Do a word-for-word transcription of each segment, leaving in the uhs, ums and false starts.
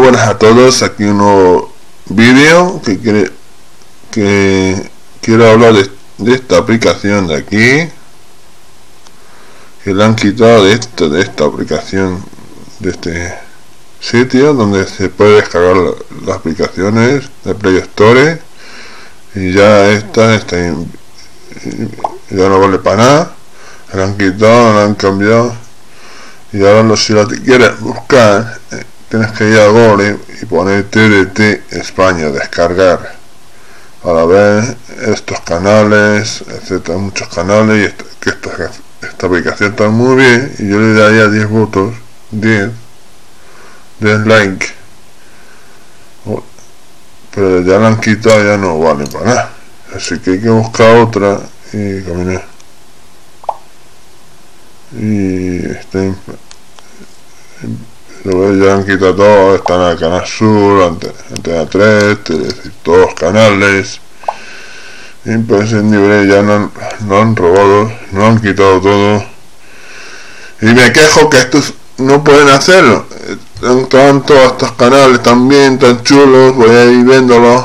buenas a todos, aquí un nuevo vídeo que quiere que quiero hablar de, de esta aplicación de aquí, que le han quitado de esto, de esta aplicación, de este sitio donde se puede descargar la, las aplicaciones de Play Store, y ya esta, esta ya no vale para nada, la han quitado, la han cambiado, y ahora si la quieres buscar eh, tienes que ir a Google y poner T D T España, descargar, para ver estos canales, etcétera, muchos canales, y esta, que esta, esta aplicación está muy bien, y yo le daría diez votos, diez like, pero ya la han quitado, ya no vale para nada, así que hay que buscar otra y caminar. Y este, ya han quitado todo, están en el Canal Sur, Antena tres, todos los canales imprescindibles, ya no han, no han robado, no han quitado todo, y me quejo que estos no pueden hacerlo. Están todos estos canales también tan chulos, voy a ir viéndolos,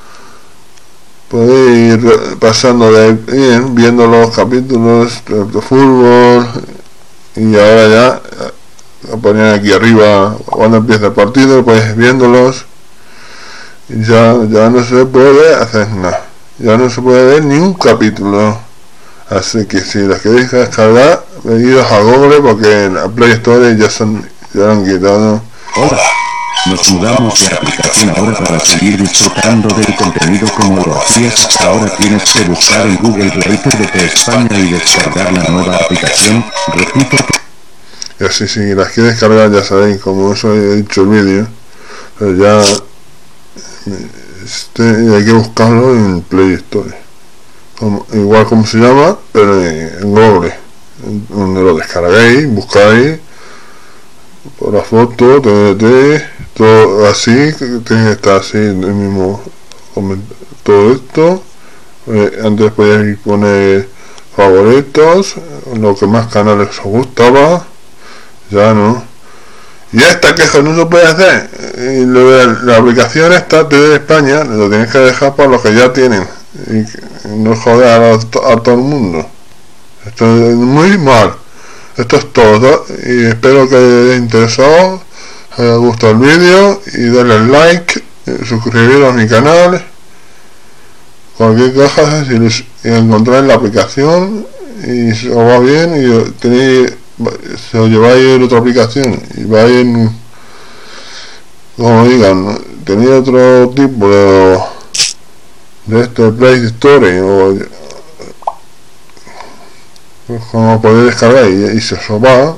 puedo ir pasando de bien, viendo los capítulos de, de fútbol, y ahora ya lo ponían aquí arriba cuando empieza el partido, pues viéndolos, y ya, ya no se puede hacer nada, ya no se puede ver ni un capítulo. Así que si las queréis descargar, venidos a Google, porque en la Play Store ya son, ya lo han quitado. Hola, nos mudamos de aplicación ahora para seguir disfrutando del contenido como lo hacías hasta ahora. Tienes que buscar en Google Play T D T España y descargar la nueva aplicación. Repito que... Y así, si las queréis descargar, ya sabéis, como eso he dicho el vídeo, pero ya este, hay que buscarlo en Play Store, como, igual como se llama, pero en, en Google, donde lo descarguéis, buscáis por la foto, T D T, todo así, que tiene que estar así, el mismo, todo esto. Eh, antes podíais poner favoritos, lo que más canales os gustaba, ya no. Y esta queja no se puede hacer, y lo de la, la aplicación esta T D T España lo tenéis que dejar para los que ya tienen, y no joder a, a todo el mundo. Esto es muy mal. Esto es todo, y espero que os haya interesado, os haya gustado el vídeo, y darle like, suscribiros a mi canal. Cualquier cosa, si les encontráis la aplicación y si os va bien, y tenéis, si os lleváis en otra aplicación y vais en, como digan, tenéis otro tipo de, de este Play Store, o como podéis descargar, y, y se os va,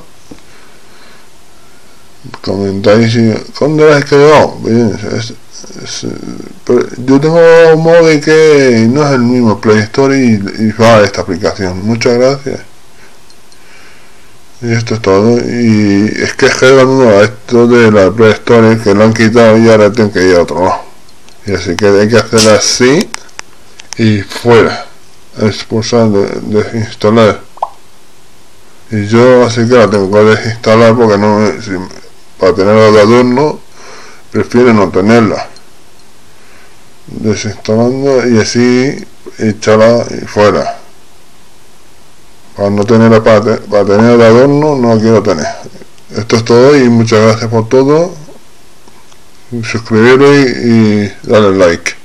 comentáis si ¿dónde lo has quedado? Bien, es, es, pero yo tengo un móvil que no es el mismo Play Store, y, y va a esta aplicación. Muchas gracias. Y esto es todo. Y es que es que a esto de la Play Store, que lo han quitado, y ahora tengo que ir a otro lado, y así que hay que hacer así y fuera, expulsar, desinstalar. Y yo así que la tengo que desinstalar, porque no, si, para tenerla de adorno prefiero no tenerla, desinstalando y así echarla y fuera, para no tenerla, para, te, para tenerla de adorno no la quiero tener. Esto es todo, y muchas gracias por todo, suscribiros y, y darle like.